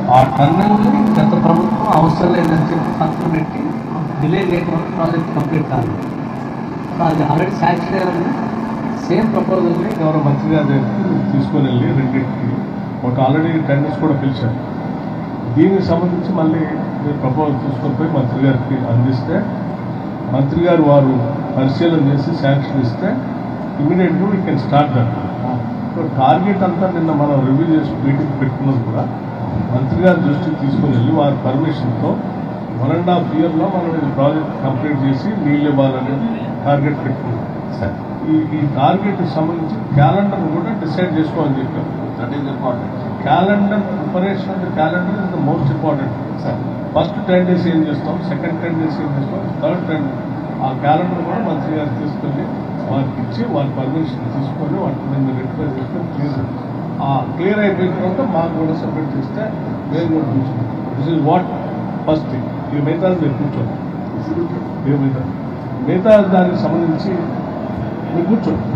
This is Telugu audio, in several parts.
ఆ టన్నెల్ని గత ప్రభుత్వం అవసరం లేదని చెప్పి పక్కన పెట్టి డిలే చేయకుండా ప్రాజెక్ట్ కంప్లీట్ కాదు. అది ఆల్రెడీ శాంక్షన్ అయ్యారని సేమ్ ప్రపోజల్ని గౌరవ మంత్రి గారి దగ్గరికి తీసుకొని వెళ్ళి రెండింటికి ఒకటి ఆల్రెడీ టెండర్స్ కూడా పిలిచారు. దీనికి సంబంధించి మళ్ళీ ప్రపోజల్ తీసుకొని పోయి మంత్రి గారికి అందిస్తే మంత్రి గారు వారు పరిశీలన చేసి శాంక్షన్ ఇస్తే ఇమీడియట్గా we can start that. So target అంతా నిన్న మనం రివ్యూ చేసి మీటింగ్ పెట్టుకున్నది కూడా మంత్రి గారి దృష్టికి తీసుకుని వెళ్ళి వారి పర్మిషన్తో 1.5 yearలో మనం ఈ ప్రాజెక్ట్ కంప్లీట్ చేసి నీళ్ళు ఇవ్వాలనేది టార్గెట్ పెట్టుకున్నాం. ఈ టార్గెట్కి సంబంధించి క్యాలెండర్ కూడా డిసైడ్ చేసుకోవాలని చెప్పారు. That is important. Calendar preparation of the calendar is the most important. First 10 days ఏం చేస్తాం, సెకండ్ 10 days ఏం చేస్తాం, థర్డ్ 10 days ఆ క్యాలెండర్ కూడా మంత్రి గారు తీసుకొని వారికి ఇచ్చి వారి పర్మిషన్ తీసుకొని వాటిని రెక్టిఫై చేసుకొని క్లియర్ అయిపోయిన తర్వాత మాకు కూడా సబ్మిట్ చేస్తే మేము కూడా చూసుకుంటాం. This is what first thing. ఇక మిగతా కూర్చోండి, ఇక మిగతా దానికి సంబంధించి మీరు కూర్చోండి.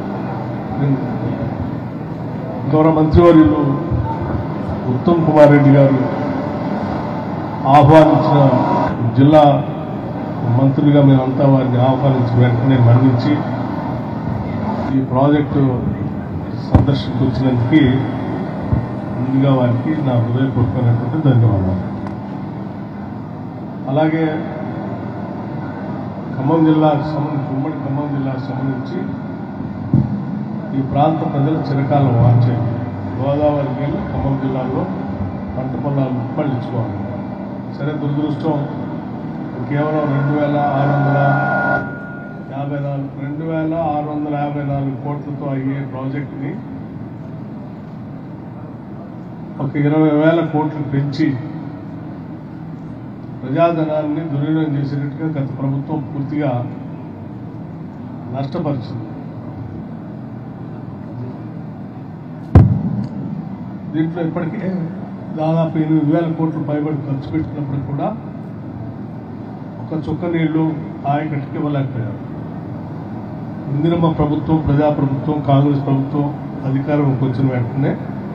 గౌరవ మంత్రివర్యులు ఉత్తమ్ కుమార్ రెడ్డి గారు ఆహ్వానించిన జిల్లా మంత్రులుగా మేమంతా వారిని ఆహ్వానించి వెంటనే మరణించి ఈ ప్రాజెక్టు సందర్శనకు వచ్చినందుకు ముందుగా వారికి నా హృదయపూర్వకమైనటువంటి ధన్యవాదాలు. అలాగే ఖమ్మం జిల్లాకు సంబంధించి ఉమ్మడి ఖమ్మం జిల్లాకు సంబంధించి ఈ ప్రాంత ప్రజల చిరకాలం వాంఛ గోదావరి నీళ్ళు ఖమ్మం జిల్లాలో పంట పొలాలు పండించుకోవాలి. సరే, దురదృష్టం కేవలం 2,654 కోట్లతో అయ్యే ప్రాజెక్ట్ని ఒక 20,000 కోట్లు పెంచి ప్రజాధనాన్ని దుర్వినియోగం చేసేటట్టుగా గత ప్రభుత్వం పూర్తిగా నష్టపరిచింది. దీంట్లో ఇప్పటికే దాదాపు 8,000 కోట్లు పైబడి ఖర్చు పెట్టినప్పుడు కూడా ఒక చుక్క నీళ్లు ఆయకట్టుకి ఇవ్వలేకపోయారు. ఇందిరమ్మ ప్రభుత్వం, ప్రజాప్రభుత్వం, కాంగ్రెస్ ప్రభుత్వం అధికారంలోకి వచ్చిన వెంటనే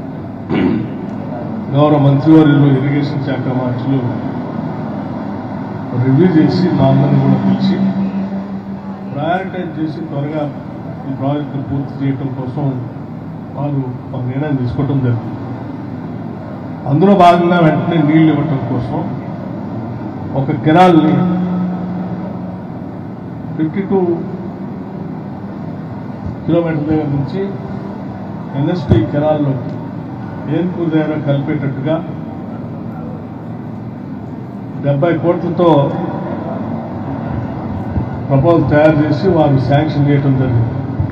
గౌరవ మంత్రివర్యులు ఇరిగేషన్ శాఖ మంత్రులు రివ్యూ చేసి మా అందరిని కూడా పిలిచి ప్రయారిటైజ్ చేసి త్వరగా ఈ ప్రాజెక్టు పూర్తి చేయడం కోసం వారు ఒక నిర్ణయం తీసుకోవడం జరిగింది. అందులో భాగంగా వెంటనే నీళ్లు ఇవ్వటం కోసం ఒక కెనాల్ని 52 కిలోమీటర్ల దగ్గర నుంచి ఎన్ఎస్పి కెనాల్లో ఏన్పూర్ దగ్గర కలిపేటట్టుగా 70 కోట్లతో ప్రపోజల్ తయారు చేసి వారు శాంక్షన్ చేయడం జరిగింది.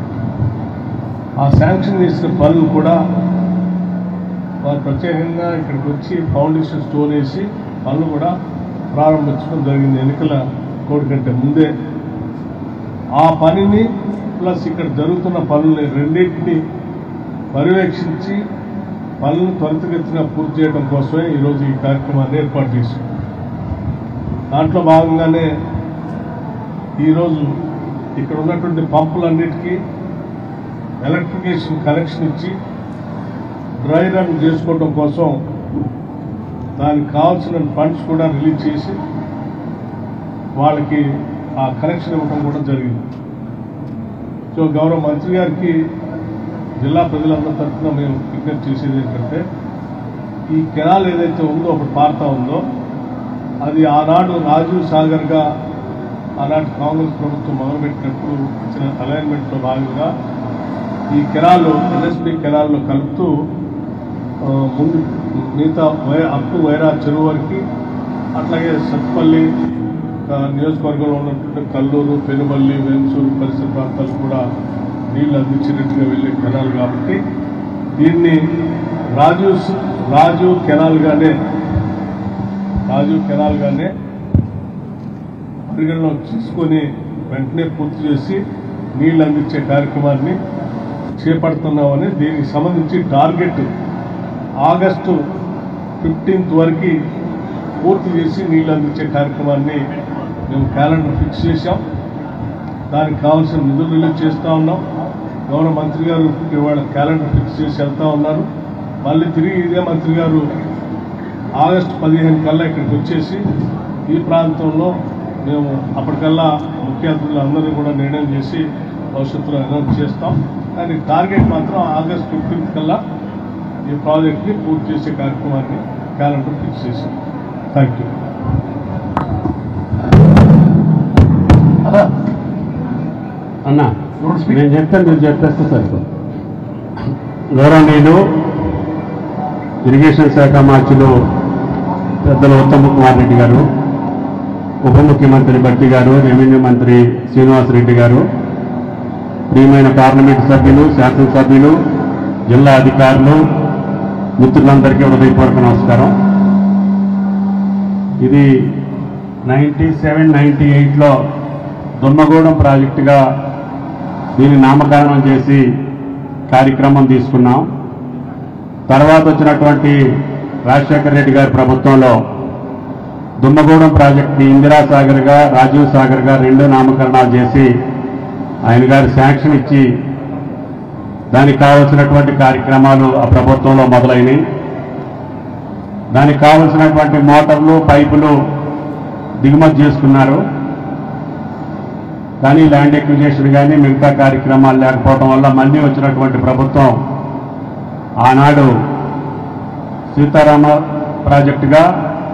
ఆ శాంక్షన్ చేసిన పనులు కూడా వారు ప్రత్యేకంగా ఇక్కడికి వచ్చి ఫౌండేషన్ స్టోన్ వేసి పనులు కూడా ప్రారంభించడం జరిగింది ఎన్నికల కోడ్ కంటే ముందే. ఆ పనిని ప్లస్ ఇక్కడ జరుగుతున్న పనుల్ని రెండింటినీ పర్యవేక్షించి పనులను త్వరితగతిన పూర్తి చేయడం కోసమే ఈరోజు ఈ కార్యక్రమాన్ని ఏర్పాటు చేశాం. దాంట్లో భాగంగానే ఈరోజు ఇక్కడ ఉన్నటువంటి పంపులన్నిటికీ ఎలక్ట్రిఫికేషన్ కనెక్షన్ ఇచ్చి డ్రై రన్ చేసుకోవడం కోసం దానికి కావాల్సిన ఫండ్స్ కూడా రిలీజ్ చేసి వాళ్ళకి ఆ కనెక్షన్ ఇవ్వడం కూడా జరిగింది. సో గౌరవ మంత్రి గారికి జిల్లా ప్రజలందరి తరఫున మేము విజ్ఞప్తి చేసేది ఏంటంటే ఈ కెనాల్ ఏదైతే ఉందో ఒకటి పారుతా ఉందో అది ఆనాడు రాజీవ్ సాగర్గా ఆనాటి కాంగ్రెస్ ప్రభుత్వం మొదలుపెట్టినప్పుడు ఇచ్చిన అలైన్మెంట్లో భాగంగా ఈ కెనాల్ ఎన్ఎస్పి కెనాల్లో కలుపుతూ ముందు మిగతా అప్ టు వైరా చెరువు వరకు అట్లాగే సత్పల్లి నియోజకవర్గంలో ఉన్నటువంటి కల్లూరు, పెనుబల్లి, వెంసూరు పరిసర ప్రాంతాలకు కూడా నీళ్లు అందించినట్టుగా వెళ్ళే కెనాల్ కాబట్టి దీన్ని రాజీవ్ కెనాల్గానే పరిగణలోకి తీసుకొని వెంటనే పూర్తి చేసి నీళ్లు అందించే కార్యక్రమాన్ని చేపడుతున్నామని దీనికి సంబంధించి టార్గెట్ ఆగస్టు 15th వరకు పూర్తి చేసి నీళ్లు అందించే కార్యక్రమాన్ని మేము క్యాలెండర్ ఫిక్స్ చేశాం. దానికి కావాల్సిన నిధులు రిలీజ్ చేస్తూ ఉన్నాం. గౌరవ మంత్రి గారు ఇవాళ క్యాలెండర్ ఫిక్స్ చేసి వెళ్తా ఉన్నారు. మళ్ళీ తిరిగి ఇదే మంత్రి గారు ఆగస్టు 15 కల్లా ఇక్కడికి వచ్చేసి ఈ ప్రాంతంలో మేము అప్పటికల్లా ముఖ్య అతిథులు అందరినీ కూడా నిర్ణయం చేసి భవిష్యత్తులో అనౌన్స్ చేస్తాం. కానీ టార్గెట్ మాత్రం ఆగస్టు 15 కల్లా ఈ ప్రాజెక్ట్ని పూర్తి చేసే కార్యక్రమాన్ని క్యాలెండర్ ఫిక్స్ చేశాం. Thank you. అన్న నేను చెప్తాను, మీరు చెప్పేస్తే సరిపోదు. గౌరవనీయులు ఇరిగేషన్ శాఖ మార్చులు పెద్దలు ఉత్తమ్ కుమార్ రెడ్డి గారు, ఉప ముఖ్యమంత్రి భట్టి గారు, రెవెన్యూ మంత్రి శ్రీనివాసరెడ్డి గారు, ప్రియమైన పార్లమెంటు సభ్యులు, శాసనసభ్యులు, జిల్లా అధికారులు, మిత్రులందరికీ హృదయపూర్వక నమస్కారం. ఇది 97-98లో దుమ్మగూడెం ప్రాజెక్టుగా దీన్ని నామకరణం చేసి కార్యక్రమం తీసుకున్నాం. తర్వాత వచ్చినటువంటి రాజశేఖర రెడ్డి గారి ప్రభుత్వంలో దుమ్మగూడెం ప్రాజెక్టుని ఇందిరాసాగర్గా, రాజీవ్ సాగర్గా 2 నామకరణాలు చేసి ఆయన గారు శాంక్షన్ ఇచ్చి దానికి కావలసినటువంటి కార్యక్రమాలు ఆ ప్రభుత్వంలో మొదలైనవి. దానికి కావలసినటువంటి మోటార్లు, పైపులు దిగుమతి చేసుకున్నారు. కానీ ల్యాండ్ ఎక్విజిషన్ కానీ మిగతా కార్యక్రమాలు లేకపోవడం వల్ల మళ్ళీ వచ్చినటువంటి ప్రభుత్వం ఆనాడు సీతారామ ప్రాజెక్టుగా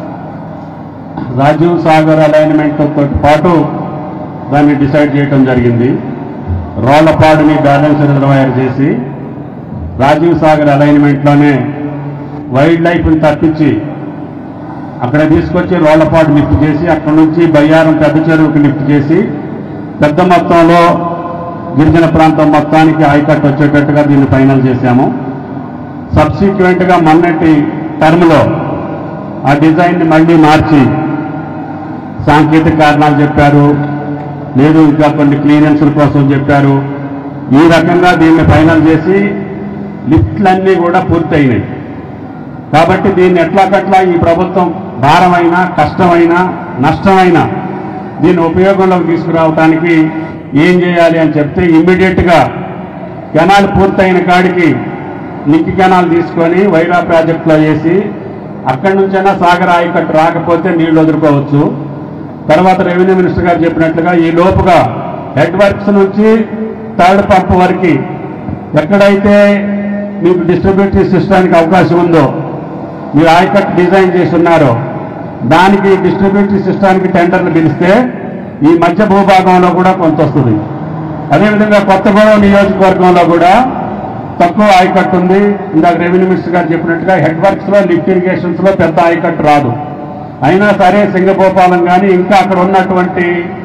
రాజీవ్ సాగర్ అలైన్మెంట్తో పాటు దాన్ని డిసైడ్ చేయడం జరిగింది. రోళ్లపాడుని బ్యాలెన్స్ రిజర్వాయర్ చేసి రాజీవ్ సాగర్ అలైన్మెంట్లోనే వైల్డ్ లైఫ్ని తప్పించి అక్కడ తీసుకొచ్చి రోళ్లపాడు లిఫ్ట్ చేసి అక్కడ నుంచి బయ్యారం పెద్ద చెరువుకి లిఫ్ట్ చేసి పెద్ద మొత్తంలో గిరిజన ప్రాంతం మొత్తానికి ఆయకట్టు వచ్చేటట్టుగా దీన్ని ఫైనల్ చేశాము. సబ్సిక్వెంట్గా మొన్నటి టర్మ్లో ఆ డిజైన్ని మళ్ళీ మార్చి సాంకేతిక కారణాలు చెప్పారు, లేదు ఇంకా కొన్ని క్లియరెన్స్ల కోసం చెప్పారు. ఈ రకంగా దీన్ని ఫైనల్ చేసి లిఫ్ట్లన్నీ కూడా పూర్తయినాయి. కాబట్టి దీన్ని ఎట్లాకట్లా ఈ ప్రభుత్వం భారమైనా, కష్టమైనా, నష్టమైనా దీన్ని ఉపయోగంలోకి తీసుకురావడానికి ఏం చేయాలి అని చెప్తే ఇమ్మీడియట్గా కెనాల్ పూర్తయిన కాడికి లింక్ కెనాల్ తీసుకొని వైరా ప్రాజెక్టులో వేసి అక్కడి నుంచైనా సాగర్ ఆయకట్టు రాకపోతే నీళ్లు వదులుకోవచ్చు. తర్వాత రెవెన్యూ మినిస్టర్ గారు చెప్పినట్లుగా ఈ లోపుగా హెడ్ వర్క్స్ నుంచి థర్డ్ పంప్ వరకు ఎక్కడైతే మీకు డిస్ట్రిబ్యూటరీ సిస్టానికి అవకాశం ఉందో, మీరు ఆయకట్టు డిజైన్ చేసి ఉన్నారో దానికి డిస్ట్రిబ్యూటరీ సిస్టానికి టెండర్లు పిలిస్తే ఈ మధ్య భూభాగంలో కూడా కొంత వస్తుంది. అదేవిధంగా కొత్తగూడెం నియోజకవర్గంలో కూడా తక్కువ ఆయకట్టు ఉంది. ఇందాక రెవెన్యూ మినిస్టర్ గారు చెప్పినట్టుగా హెడ్ వర్క్స్లో, లిఫ్ట్ ఇరిగేషన్స్లో పెద్ద ఆయకట్టు రాదు. అయినా సరే సింగభూపాలం కానీ ఇంకా అక్కడ ఉన్నటువంటి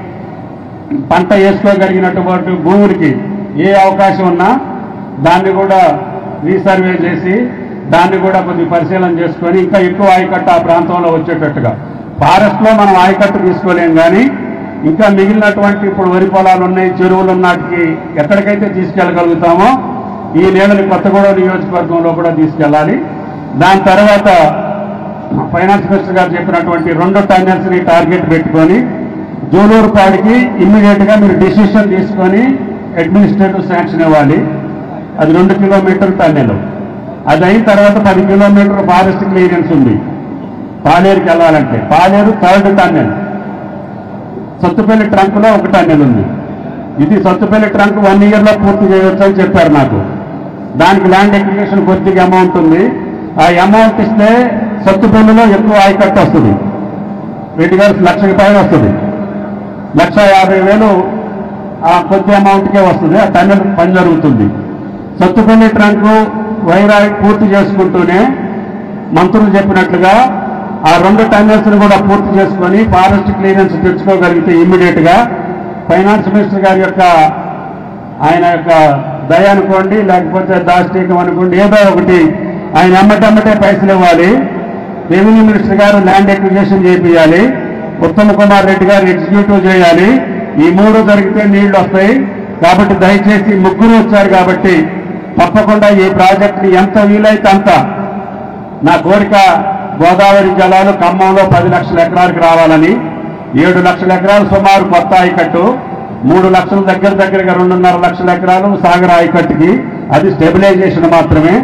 పంట వేసుకోగలిగినటువంటి భూములకి ఏ అవకాశం ఉన్నా దాన్ని కూడా రీసర్వే చేసి దాన్ని కూడా కొద్ది పరిశీలన చేసుకొని ఇంకా ఎక్కువ ఆయకట్టు ఆ ప్రాంతంలో వచ్చేటట్టుగా. ఫారెస్ట్లో మనం ఆయకట్టు తీసుకోలేం, కానీ ఇంకా మిగిలినటువంటి ఇప్పుడు వరి పొలాలు ఉన్నాయి, చెరువులు ఉన్నటికి ఎక్కడికైతే తీసుకెళ్ళగలుగుతామో ఈ నీళ్ళని కొత్తగూడెం నియోజకవర్గంలో కూడా తీసుకెళ్ళాలి. దాని తర్వాత ఫైనాన్స్ మినిస్టర్ గారు చెప్పినటువంటి 2 టన్నెల్స్ని టార్గెట్ పెట్టుకొని జూలూరుపాడికి ఇమ్మీడియట్గా మీరు డిసిషన్ తీసుకొని అడ్మినిస్ట్రేటివ్ శాంక్షన్ ఇవ్వాలి. అది 2 కిలోమీటర్ల టన్నెల్. అది అయిన తర్వాత 10 కిలోమీటర్ల ఫారెస్ట్ క్లియరెన్స్ ఉంది పాలేరుకి వెళ్ళాలంటే. Paleru 3rd tunnel. సత్తుపల్లి ట్రంక్లో 1 టన్నెల్ ఉంది. ఇది సత్తుపల్లి ట్రంక్ 1 ఇయర్లో పూర్తి చేయవచ్చు అని చెప్పారు నాకు. దానికి ల్యాండ్ ఎక్విజిషన్ కొద్దిగా అమౌంట్ ఉంది. ఆ అమౌంట్ ఇస్తే సత్తుపల్లిలో ఎక్కువ ఆయకట్టు వస్తుంది. రెడ్డి గారు 1,00,000 పైన వస్తుంది. 1,50,000 ఆ కొద్ది అమౌంట్కే వస్తుంది. ఆ టన్నెల్ పని జరుగుతుంది. సత్తుపల్లి ట్రంక్ వైరా పూర్తి చేసుకుంటూనే మంత్రులు చెప్పినట్లుగా ఆ 2 టన్నెల్స్ని కూడా పూర్తి చేసుకొని ఫారెస్ట్ క్లియరెన్స్ తెచ్చుకోగలిగితే ఇమ్మీడియట్గా ఫైనాన్స్ మినిస్టర్ గారి యొక్క ఆయన యొక్క దయ అనుకోండి, లేకపోతే దాష్టీకం అనుకోండి, ఏదో ఒకటి ఆయన ఎమ్మటెమ్మటే పైసలు ఇవ్వాలి. రెవెన్యూ మినిస్టర్ గారు ల్యాండ్ ఎక్విజిషన్ చేయాలి. ఉత్తమ్ కుమార్ రెడ్డి గారు ఎగ్జిక్యూటివ్ చేయాలి. ఈ 3 జరిగితే నీళ్లు వస్తాయి. కాబట్టి దయచేసి ముగ్గురు వచ్చారు కాబట్టి తప్పకుండా ఈ ప్రాజెక్టుని ఎంత వీలైతే అంత, నా కోరిక గోదావరి జలాలు ఖమ్మంలో 10 లక్షల ఎకరాలకు రావాలని. 7 లక్షల ఎకరాలు సుమారు కొత్త ఆయకట్టు, 3 లక్షల దగ్గరగా 2.5 లక్షల ఎకరాలు సాగర్ ఆయకట్టుకి. అది స్టెబిలైజేషన్ మాత్రమే.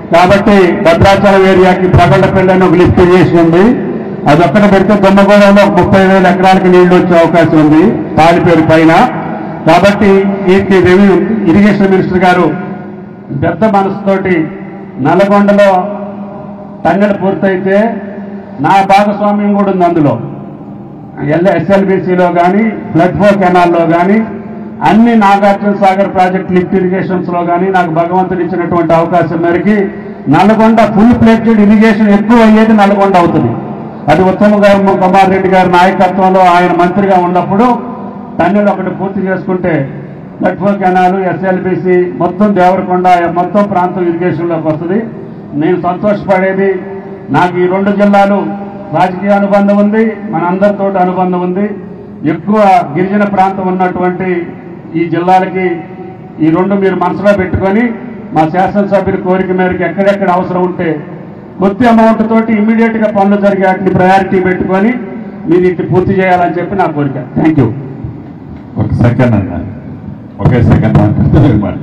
కాబట్టి భద్రాచలం ఏరియాకి ప్రగండపల్లి అని ఒక లిఫ్ట్ ఇరిగేషన్ ఉంది. అది ఒక్కడ పెడితే దొమ్మగూడెంలో 30,000 ఎకరాలకు నీళ్లు వచ్చే అవకాశం ఉంది తాడిపేరు పైన. కాబట్టి ఈ ఇరిగేషన్ మినిస్టర్ గారు పెద్ద మనసుతోటి నల్లగొండలో టన్నెల్ పూర్తయితే నా భాగస్వామ్యం కూడా ఉంది అందులో. ఎస్ఎల్బీసీలో కానీ ఫ్లడ్ ఫ్లో కెనాల్లో కానీ అన్ని Nagarjuna Sagar project lift irrigations లో కానీ నాకు భగవంతుడు ఇచ్చినటువంటి అవకాశం మేరకి నల్గొండ ఫుల్ ఫ్లెడ్జెడ్ ఇరిగేషన్ ఎక్కువ అయ్యేది నల్గొండ అవుతుంది. అది ఉత్తమ్ కుమార్ రెడ్డి గారి నాయకత్వంలో ఆయన మంత్రిగా ఉన్నప్పుడు టన్నెల్ ఒకటి పూర్తి చేసుకుంటే ఫ్లడ్ ఫ్లో కెనాల్ ఎస్ఎల్బీసీ మొత్తం దేవరకొండ మొత్తం ప్రాంతం ఇరిగేషన్లోకి వస్తుంది. నేను సంతోషపడేది నాకు ఈ 2 జిల్లాలు రాజకీయ అనుబంధం ఉంది, మన అందరితో అనుబంధం ఉంది. ఎక్కువ గిరిజన ప్రాంతం ఉన్నటువంటి ఈ జిల్లాలకి ఈ 2 మీరు మనసులో పెట్టుకొని మా శాసనసభ్యుల కోరిక మేరకు ఎక్కడెక్కడ అవసరం ఉంటే కొద్ది అమౌంట్ తోటి ఇమ్మీడియట్ గా పనులు జరిగే వాటిని ప్రయారిటీ పెట్టుకొని మీరు ఇటు పూర్తి చేయాలని చెప్పి నా కోరిక. Thank you. ఒక సెకండ్ అన్న, ఒకే సెకండ్ మాట్లాడుతున్నారు.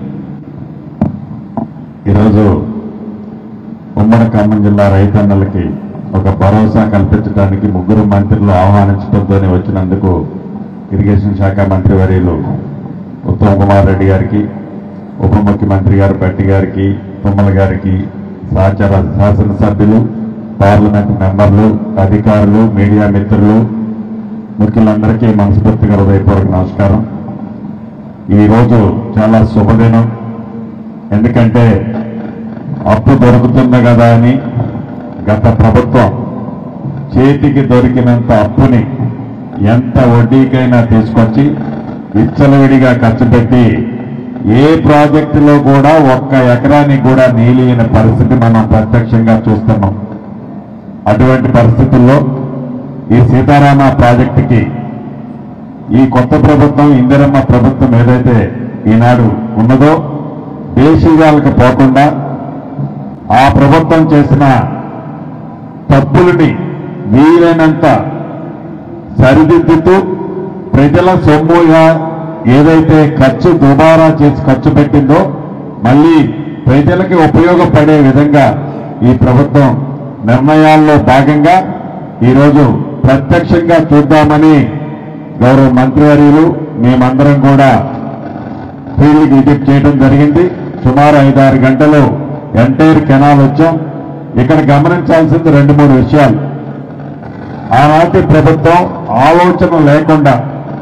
ఈరోజు ఉమ్మడి ఖమ్మం జిల్లా రైతన్నలకి ఒక భరోసా కల్పించడానికి 3 మంత్రులు ఆహ్వానించడంతో వచ్చినందుకు ఇరిగేషన్ శాఖ మంత్రి వర్యులు ఉత్తమ్ కుమార్ రెడ్డి గారికి, ఉప ముఖ్యమంత్రి గారు భట్టి గారికి, తుమ్మల గారికి, సహచర శాసనసభ్యులు, పార్లమెంట్ మెంబర్లు, అధికారులు, మీడియా మిత్రులు, ముఖ్యులందరికీ మనస్ఫూర్తిగా హృదయపూర్వక నమస్కారం. ఈరోజు చాలా శుభదినం. ఎందుకంటే అప్పు దొరుకుతుంది కదా అని గత ప్రభుత్వం చేతికి దొరికినంత అప్పుని ఎంత వడ్డీకైనా తీసుకొచ్చి విచ్చలవిడిగా ఖర్చు పెట్టి ఏ ప్రాజెక్టులో కూడా 1 ఎకరానికి కూడా నీలియని పరిస్థితి మనం ప్రత్యక్షంగా చూస్తున్నాం. అటువంటి పరిస్థితుల్లో ఈ సీతారామ ప్రాజెక్టుకి ఈ కొత్త ప్రభుత్వం ఇందిరమ్మ ప్రభుత్వం ఏదైతే ఈనాడు ఉన్నదో దేశీయాలకు పోకుండా ఆ ప్రభుత్వం చేసిన తప్పులని వీలైనంత సరిదిద్దుతూ ప్రజల సొమ్ముగా ఏదైతే దుబారా చేసి ఖర్చు పెట్టిందో మళ్ళీ ప్రజలకి ఉపయోగపడే విధంగా ఈ ప్రభుత్వం నిర్ణయాల్లో భాగంగా ఈరోజు ప్రత్యక్షంగా చూద్దామని గౌరవ మంత్రివర్యులు మేమందరం కూడా ఫీల్డ్కి విజిట్ చేయడం జరిగింది. సుమారు 5-6 గంటలు ఎంటైర్ కెనాల్ వచ్చాం. ఇక్కడ గమనించాల్సింది 2-3 విషయాలు. ఆనాటి ప్రభుత్వం ఆలోచన లేకుండా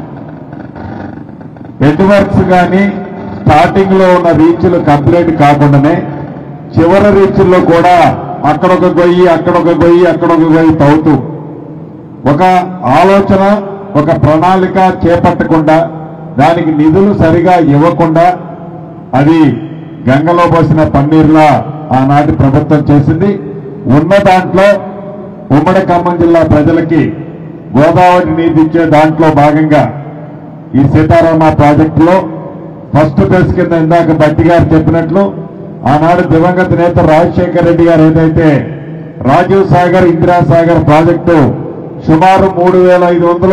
నెట్వర్క్స్ కానీ స్టార్టింగ్ లో ఉన్న రీచ్లు కంప్లీట్ కాకుండానే చివరి రీచ్ల్లో కూడా అక్కడొక గొయ్యి అక్కడొక గొయ్యి తవ్వుతూ ఒక ఆలోచన, ఒక ప్రణాళిక చేపట్టకుండా దానికి నిధులు సరిగా ఇవ్వకుండా అది గంగలో పోసిన పన్నీర్లా ఆనాటి ప్రభుత్వం చేసింది. ఉన్న దాంట్లో ఉమ్మడి ఖమ్మం జిల్లా ప్రజలకి గోదావరి నీటి ఇచ్చే దాంట్లో భాగంగా ఈ సీతారామ ప్రాజెక్టులో ఫస్ట్ ఫేజ్ కింద ఇందాక భట్టి గారు చెప్పినట్లు ఆనాడు దివంగత నేత రాజశేఖర రెడ్డి గారు ఏదైతే రాజీవ్ సాగర్, ఇందిరాసాగర్ ప్రాజెక్టు సుమారు 3,500,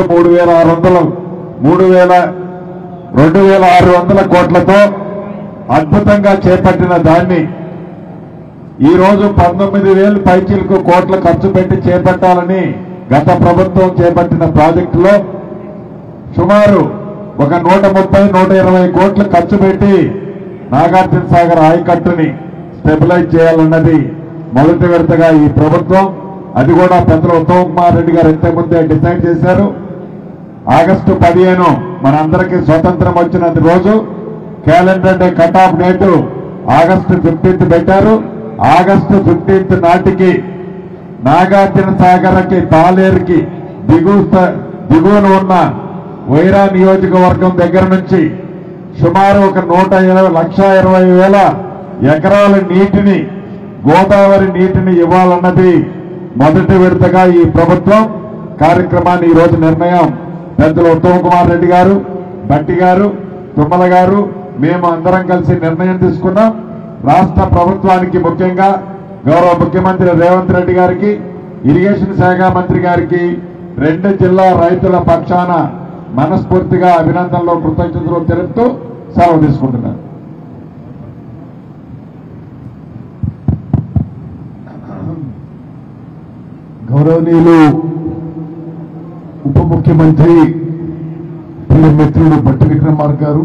3,600, 2,600 కోట్లతో అద్భుతంగా చేపట్టిన దాన్ని ఈరోజు 19,000 పైచీలకు కోట్ల ఖర్చు పెట్టి చేపట్టాలని గత ప్రభుత్వం చేపట్టిన ప్రాజెక్టులో సుమారు ఒక 130-120 కోట్లు ఖర్చు పెట్టి నాగార్జున సాగర్ ఆయకట్టుని స్టెబిలైజ్ చేయాలన్నది మొదటి విడతగా ఈ ప్రభుత్వం. అది కూడా పెద్దలు ఉత్తమ్ కుమార్ రెడ్డి గారు ఇంతకుముందే డిసైడ్ చేశారు. ఆగస్టు 15 మనందరికీ స్వతంత్రం వచ్చిన రోజు calendar day cut off date August 15 పెట్టారు. ఆగస్టు 15 నాటికి నాగార్జున సాగర్కి తాలేరుకి దిగువన ఉన్న వైరా నియోజకవర్గం దగ్గర నుంచి సుమారు ఒక 1,20,000 ఎకరాల నీటిని గోదావరి నీటిని ఇవ్వాలన్నది మొదటి విడతగా ఈ ప్రభుత్వం కార్యక్రమాన్ని ఈరోజు నిర్ణయం పెద్దలు ఉత్తమ్ కుమార్ రెడ్డి గారు, భట్టి గారు, తుమ్మల గారు మేము అందరం కలిసి నిర్ణయం తీసుకున్నాం. రాష్ట్ర ప్రభుత్వానికి ముఖ్యంగా గౌరవ ముఖ్యమంత్రి రేవంత్ రెడ్డి గారికి, ఇరిగేషన్ శాఖ మంత్రి గారికి 2 జిల్లా రైతుల పక్షాన మనస్ఫూర్తిగా అభినందనలు, కృతజ్ఞతలు తెలుపుతూ సెలవు తీసుకుంటున్నాను. గౌరవనీయులు ఉప ముఖ్యమంత్రి ప్రియ మిత్రుడు భట్టి విక్రమార్క గారు,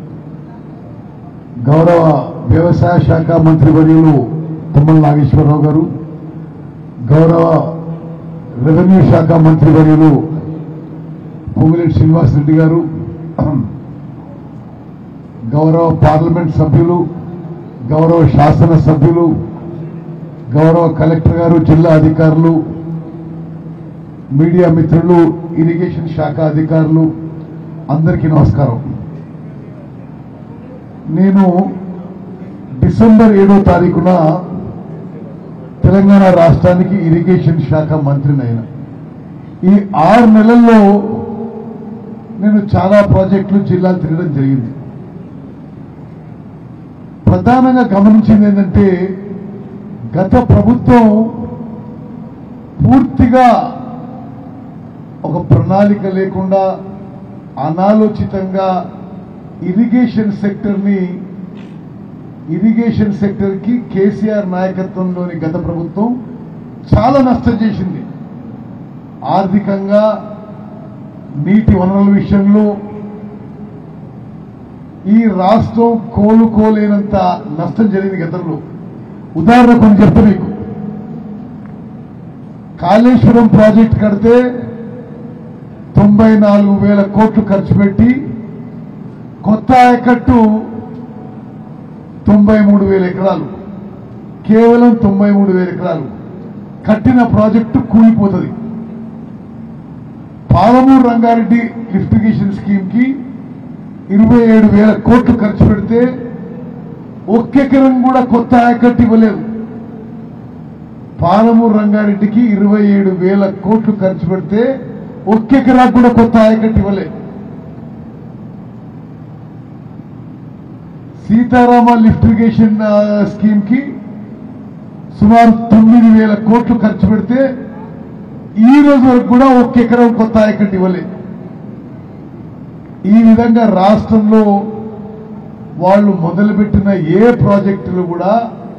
గౌరవ వ్యవసాయ శాఖ మంత్రి వర్యులు తుమ్మల నాగేశ్వరరావు గారు, గౌరవ రెవెన్యూ శాఖ మంత్రి వర్యులు పొంగులేటి శ్రీనివాసరెడ్డి గారు, గౌరవ పార్లమెంట్ సభ్యులు, గౌరవ శాసన సభ్యులు, గౌరవ కలెక్టర్ గారు, జిల్లా అధికారులు, మీడియా మిత్రులు, ఇరిగేషన్ శాఖ అధికారులు అందరికీ నమస్కారం. నేను డిసెంబర్ 7వ తారీఖున తెలంగాణ రాష్ట్రానికి ఇరిగేషన్ శాఖ మంత్రినైనా. ఈ 6 నెలల్లో నేను చాలా ప్రాజెక్టులు జిల్లాలు తిరగడం జరిగింది. ప్రధానంగా గమనించింది ఏంటంటే గత ప్రభుత్వం పూర్తిగా ఒక ప్రణాళిక లేకుండా అనాలోచితంగా ఇరిగేషన్ సెక్టర్కి కేసీఆర్ నాయకత్వంలోని గత ప్రభుత్వం చాలా నష్టం చేసింది. ఆర్థికంగా, నీటి వనరుల విషయంలో ఈ రాష్ట్రం కోలుకోలేనంత నష్టం జరిగింది గతంలో. ఉదాహరణ కొన్ని చెప్తా మీకు. కాళేశ్వరం ప్రాజెక్ట్ కడితే 94,000 కోట్లు ఖర్చు పెట్టి కొత్త ఆయకట్టు 93,000 ఎకరాలు, కేవలం 93,000 ఎకరాలు కట్టిన ప్రాజెక్టు కూలిపోతుంది. Palamuru Rangareddy lift irrigation scheme కి 27,000 కోట్లు ఖర్చు పెడితే ఒక్కెకరం కూడా కొత్త ఆయకట్టు ఇవ్వలేదు. పాలమూరు రంగారెడ్డికి 27,000 కోట్లు ఖర్చు పెడితే ఒక్కెకరా కూడా కొత్త ఆయకట్టు ఇవ్వలేదు. సీతారామ లిఫ్ట్ ఇరిగేషన్ స్కీమ్ కి సుమారు 9,000 కోట్లు ఖర్చు పెడితే ఈ రోజు వరకు కూడా ఒక్కెకరం కొత్త ఆయకట్టు ఇవ్వలేదు. ఈ విధంగా రాష్ట్రంలో వాళ్ళు మొదలుపెట్టిన ఏ ప్రాజెక్టులు కూడా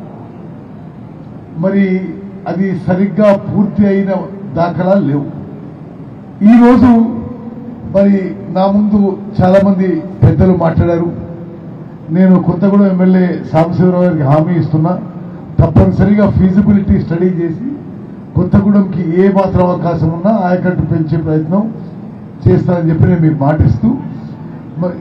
మరి అది సరిగ్గా పూర్తి అయిన దాఖలాలు లేవు. ఈరోజు మరి నా ముందు చాలా మంది పెద్దలు మాట్లాడారు. నేను కొత్తగూడెం ఎమ్మెల్యే సాంబశివరావు గారికి హామీ ఇస్తున్నా, తప్పనిసరిగా ఫీజిబిలిటీ స్టడీ చేసి కొత్తగూడెంకి ఏ మాత్రం అవకాశం ఉన్నా ఆయకట్టు పెంచే ప్రయత్నం చేస్తానని చెప్పి నేను మీకు మాటిస్తూ, మరి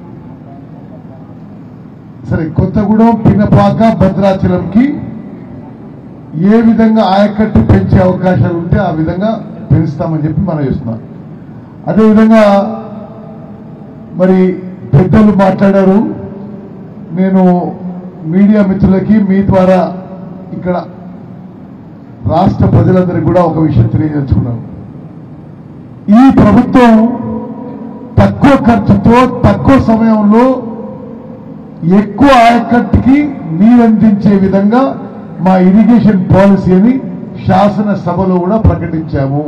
సరే కొత్తగూడెం, పినపాక, భద్రాచలంకి ఏ విధంగా ఆయకట్టు పెంచే అవకాశాలు ఉంటే ఆ విధంగా పెంచుతామని చెప్పి మనం చేస్తున్నాం. అదేవిధంగా మరి పెద్దలు మాట్లాడారు. నేను మీడియా మిత్రులకి మీ ద్వారా ఇక్కడ రాష్ట్ర ప్రజలందరికీ కూడా ఒక విషయం తెలియజేసుకున్నాను. ఈ ప్రభుత్వం తక్కువ ఖర్చుతో తక్కువ సమయంలో ఎక్కువ ఆయకట్టుకి నీరందించే విధంగా మా ఇరిగేషన్ పాలసీని శాసనసభలో కూడా ప్రకటించాము.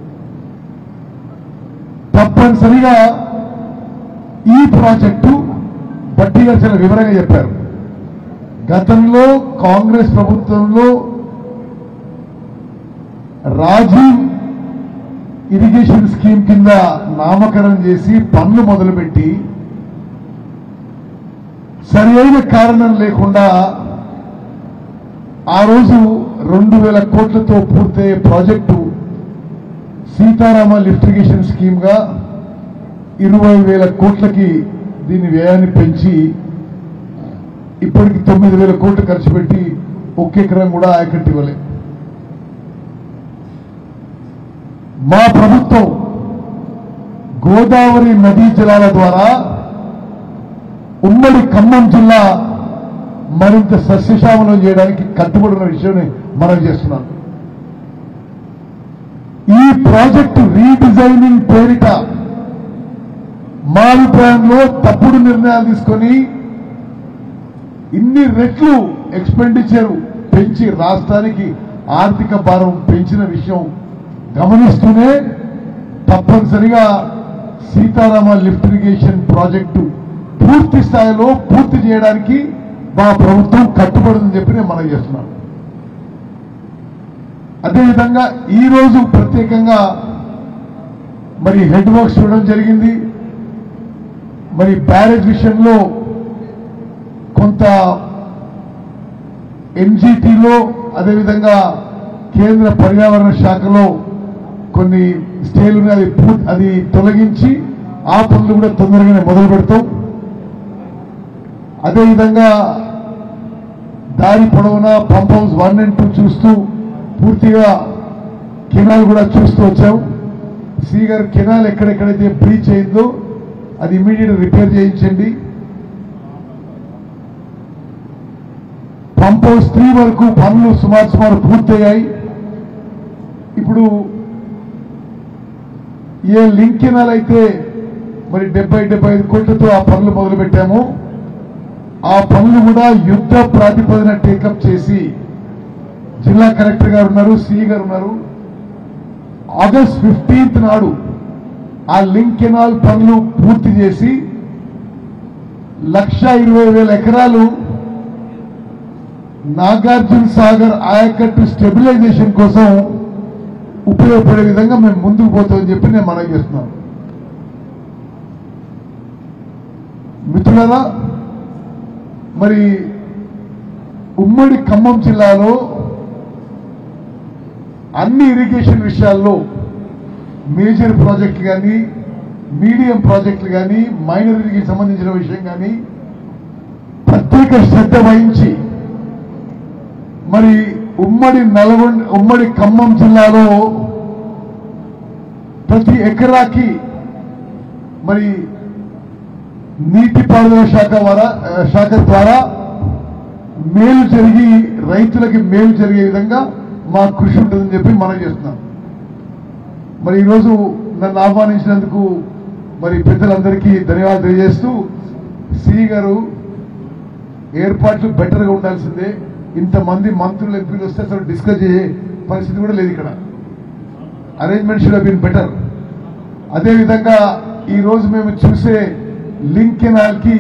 తప్పనిసరిగా ఈ ప్రాజెక్టు భట్టి గారు చాలా వివరంగా చెప్పారు. గతంలో కాంగ్రెస్ ప్రభుత్వంలో రాజీవ్ ఇరిగేషన్ స్కీమ్ కింద నామకరణం చేసి పనులు మొదలుపెట్టి సరి అయిన కారణం లేకుండా ఆ రోజు 2,000 కోట్లతో పూర్తయ్యే project Sitarama lift irrigation scheme గా 20,000 కోట్లకి దీని వ్యయాన్ని పెంచి ఇప్పటికి 9,000 కోట్లు ఖర్చు పెట్టి ఒక్కెకరం కూడా ఆయకట్టు ఇవ్వలే. మా ప్రభుత్వం గోదావరి నదీ జలాల ద్వారా ఉమ్మడి ఖమ్మం జిల్లా మరింత సస్యశ్యామలం చేయడానికి కట్టుబడిన విషయాన్ని మనం చేస్తున్నాం. ఈ ప్రాజెక్టు రీడిజైనింగ్ పేరిట మా అభిప్రాయంలో తప్పుడు నిర్ణయాలు తీసుకొని ఇన్ని రెట్లు ఎక్స్పెండిచర్ పెంచి రాష్ట్రానికి ఆర్థిక భారం పెంచిన విషయం గమనిస్తూనే తప్పనిసరిగా సీతారామ లిఫ్ట్ ఇరిగేషన్ ప్రాజెక్టు పూర్తి స్థాయిలో పూర్తి చేయడానికి మా ప్రభుత్వం కట్టుబడిందని చెప్పి నేను మనం చేస్తున్నాను. అదేవిధంగా ఈరోజు ప్రత్యేకంగా మరి హెడ్ వర్క్స్ చూడడం జరిగింది. మరి బ్యారేజ్ విషయంలో కొంత ఎన్జిటిలో అదేవిధంగా కేంద్ర పర్యావరణ శాఖలో కొన్ని స్టేలు అది తొలగించి ఆ పనులు కూడా తొందరగానే మొదలు పెడతాం. అదేవిధంగా దారి పొడవునా పంప్ హౌస్ 1 and 2 చూస్తూ పూర్తిగా కెనాల్ కూడా చూస్తూ వచ్చాం. సి గారు కెనాల్ ఎక్కడెక్కడైతే బ్రీచ్ అయిందో అది ఇమీడియట్ రిపేర్ చేయించండి. పంప్ హౌస్ 3 వరకు పనులు సుమారు పూర్తయ్యాయి. ఇప్పుడు ఏ లింక్ కెనాల్ అయితే మరి 70-75 కోట్లతో ఆ పనులు మొదలు పెట్టాము, ఆ పనులు కూడా యుద్ధ ప్రాతిపదిన టేకప్ చేసి జిల్లా కలెక్టర్ గారు ఉన్నారు, సిఈ గారు ఉన్నారు. ఆగస్ట్ 15th నాడు ఆ లింక్ కెనాల్ పనులు పూర్తి చేసి 1,20,000 ఎకరాలు నాగార్జున సాగర్ ఆయకట్టు స్టెబిలైజేషన్ కోసం ఉపయోగపడే విధంగా మేము ముందుకు పోతామని చెప్పి నేను మనవి చేస్తున్నాను. మిత్రులారా, మరి ఉమ్మడి ఖమ్మం జిల్లాలో అన్ని ఇరిగేషన్ విషయాల్లో మేజర్ ప్రాజెక్టులు కానీ మీడియం ప్రాజెక్టులు కానీ మైనర్ ఇరిగేషన్ సంబంధించిన విషయం కానీ ప్రత్యేక శ్రద్ధ వహించి మరి ఉమ్మడి ఖమ్మం జిల్లాలో ప్రతి ఎకరాకి మరి నీటిపారుదల శాఖ ద్వారా మేలు జరిగి రైతులకి మేలు జరిగే విధంగా మా కృషి ఉంటుందని చెప్పి మనం చేస్తున్నాం. మరి ఈరోజు నన్ను ఆహ్వానించినందుకు మరి పెద్దలందరికీ ధన్యవాదాలు తెలియజేస్తూ, సిఈ గారు ఏర్పాట్లు బెటర్గా ఉండాల్సిందే. ఇంతమంది మంత్రులు ఎంపీలు వస్తే అసలు డిస్కస్ చేసే పరిస్థితి కూడా లేదు. ఇక్కడ arrangement should have been better. అదేవిధంగా ఈరోజు మేము చూసే లింక్ కెనాల్ కి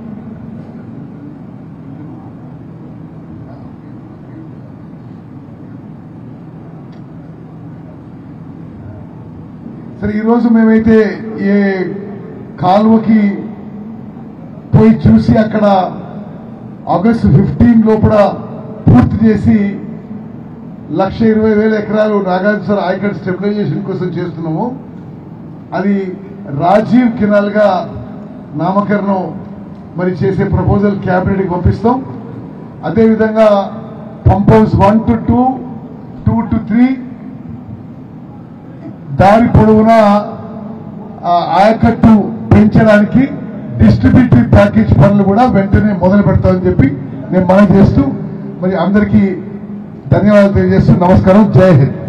సరే ఈరోజు మేమైతే ఏ కాలువకి పోయి చూసి అక్కడ ఆగస్టు 15 లోపల పూర్తి చేసి 1,20,000 ఎకరాలు నాగార్జున సాగర్ ఆయకట్టు స్టెబిలైజేషన్ కోసం చేస్తున్నాము. అది రాజీవ్ కెనాల్ గా నామకరణం మరి చేసే ప్రపోజల్ క్యాబినెట్కి పంపిస్తాం. అదేవిధంగా పంప్ హౌస్ 1 to 2, 2 to 3 దారి పొడవునా ఆయకట్టు పెంచడానికి డిస్ట్రిబ్యూటరీ ప్యాకేజ్ పనులు కూడా వెంటనే మొదలు పెడతామని చెప్పి నేను మనం చేస్తూ మరి అందరికీ ధన్యవాదాలు తెలియజేస్తూ నమస్కారం. జై హింద్.